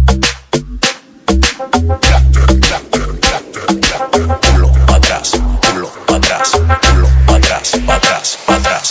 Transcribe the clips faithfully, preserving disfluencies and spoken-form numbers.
Culo pa' atrás, culo pa' atrás, culo pa' atrás, pa' atrás, pa' atrás.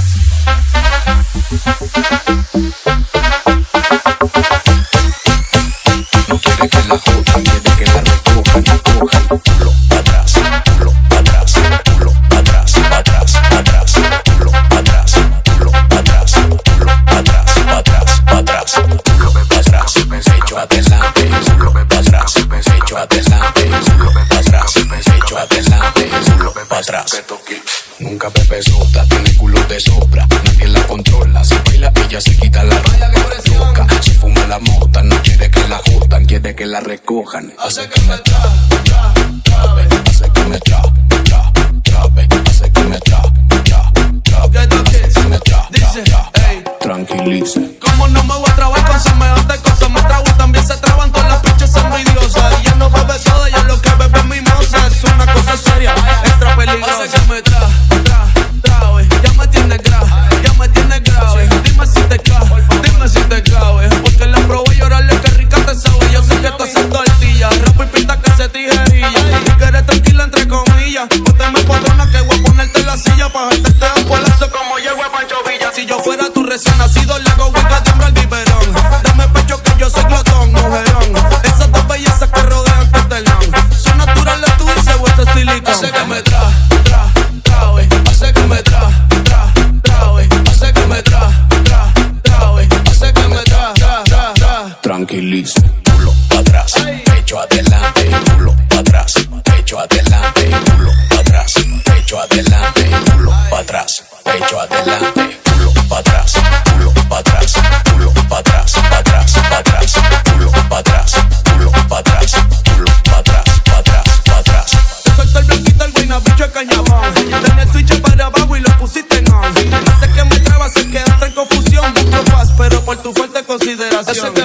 No quiere que la jodan, quiere que la recojan, recojan. Culo pa' atrás, culo pa' atrás, culo pa' atrás, pa' atrás, pa' atrás. Culo pa' atrás, culo pa' atrás, culo pa' atrás, pa' atrás, pa' atrás. Culo pa' atrás, pecho adelante, culo pa' atrás, pecho adelante, culo pa' atrás, pecho adelante, culo pa' atrás. Nunca Pepe Sota tiene culo de sobra, nadie la controla. Si baila ella se quita la ropa. Si fuma la mota no quiere que la jodan, quiere que la recojan. Hace que me tra, tra, trabe, hace que me tra, tra, trabe, hace que me tra, tra, trabe, hace que me tra, tra, tra. Tranquilice. Como no me voy a trabar con semejante cosa, me trago y también se traban con las pinches envidiosas. Ella no bebe soda, ella lo que bebe es mimosa. Es una cosa seria, extra peligrosa. Hace que me tra, tra, trabe, ya me tienes gra, ya me tienes grave. Dime si te cabe, dime si te cabe. Porque la probé llorarle que rica te sabe. Yo sé que tú haces tortilla, rap y pinta que se tijerilla. Y que eres tranquila entre comillas. Pónteme padrona que voy a ponerte en la silla pa' dejarte un palazo como llego a Pancho Villa. Si yo fuera tu recién nacido, le hago hueca, tengo el biberón. Dame pecho que yo soy glotón, mujerón. Esas dos bellezas que rodean tu telón son naturales, tú dices hueso silicón. Hace que me tra, tra, trabe, hace que me tra, tra, trabe, hace que me tra, tra, trabe, hace que me tra, tra, tra, tra. Tranquilice. Culo pa' atrás, pecho adelante, culo pa' atrás, pecho adelante, culo pa' atrás, pecho adelante, culo pa' atrás, pecho adelante, culo pa' atrás, culo pa' atrás, culo pa' atrás, pa' atrás, pa' atrás, culo pa' atrás, culo pa' atrás, culo pa' atrás, pa' atrás, pa' atrás. Suelta el blanquito, el guina, bicho de cañabón. Tenía el switch para abajo y lo pusiste en on. Hace que me trabas, se quedaste en confusión. Busco paz, pero por tu fuerte consideración.